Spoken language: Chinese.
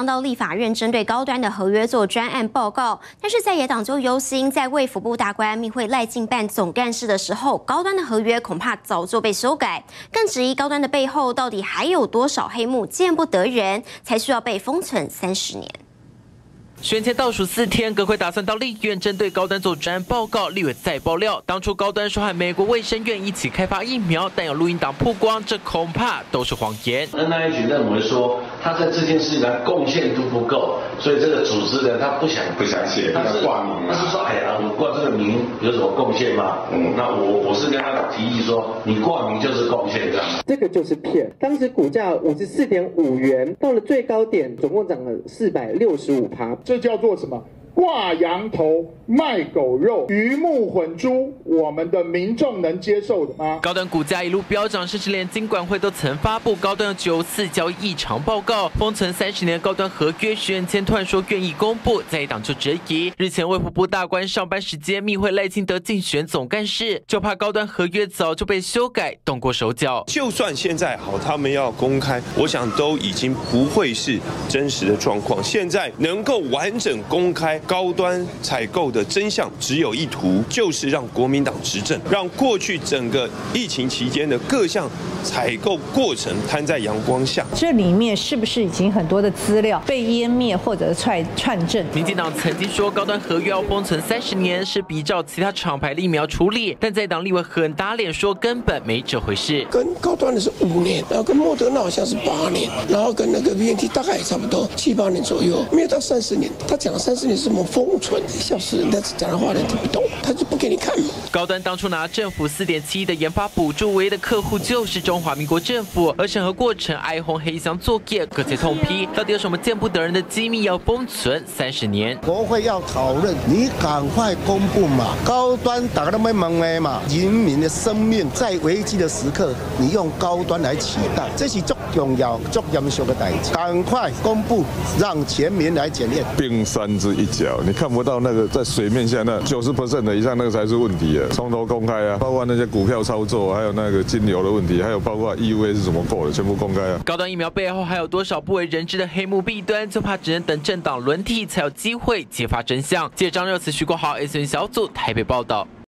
到立法院针对高端的合约做专案报告，但是在野党就忧心，在卫福部大官密会赖进办总干事的时候，高端的合约恐怕早就被修改，更质疑高端的背后到底还有多少黑幕见不得人，才需要被封存30年。 选前倒数4天，阁揆打算到立院针对高端做专案报告。立委再爆料，当初高端说和美国卫生院一起开发疫苗，但有录音档曝光，这恐怕都是谎言。 NIH 认为说他在这件事情上贡献度不够，所以这个组织呢，他不想写，他是挂名，他是说，哎呀，我挂这个名有什么贡献吗？那我是跟他提议说，你挂名就是贡献这样。 这个就是骗。当时股价54.5元，到了最高点，总共涨了465%。 这叫做什么？挂羊头卖狗肉，鱼目混珠，我们的民众能接受的吗？ 高端股价一路飙涨，甚至连金管会都曾发布高端9次交易异常报告，封存30年高端合约。选前突然说愿意公布，在野党就质疑。日前卫福部大官上班时间密会赖清德竞选总干事，就怕高端合约早就被修改，动过手脚。 就算现在好，他们要公开，我想都已经不会是真实的状况。现在能够完整公开。 高端采购的真相只有一途，就是让国民党执政，让过去整个疫情期间的各项采购过程摊在阳光下。 这里面是不是已经很多的资料被湮灭或者串证？ 民进党曾经说高端合约要封存30年，是比照其他厂牌的疫苗处理，但在党立委很打脸说根本没这回事。 跟高端的是5年，然后跟莫德纳好像是8年，然后跟那个 BNT 大概也差不多7、8年左右，没有到30年。他讲了30年是什么封存，1小时，但是讲的话人听不懂，他就不给你看。 高端当初拿政府4.7亿的研发补助，唯一的客户就是中华民国政府，而审核过程哀鸿黑箱作业，各界痛批，到底有什么见不得人的机密要封存30年？ 国会要讨论，你赶快公布嘛！高端大家都没问的嘛，人民的生命在危机的时刻，你用高端来取代，这是最重要、最严肃的代志。赶快公布，让全民来检验。 冰山之一角，你看不到那个在水面下那90% 的以上那个才是问题啊！从头公开啊，包括那些股票操作，还有那个金流的问题，还有包括 EUA 是怎么过的，全部公开啊！ 高端疫苗背后还有多少不为人知的黑幕弊端，就怕只能等政党轮替才有机会揭发真相。记者张热慈、徐国豪 SN 小组台北报道。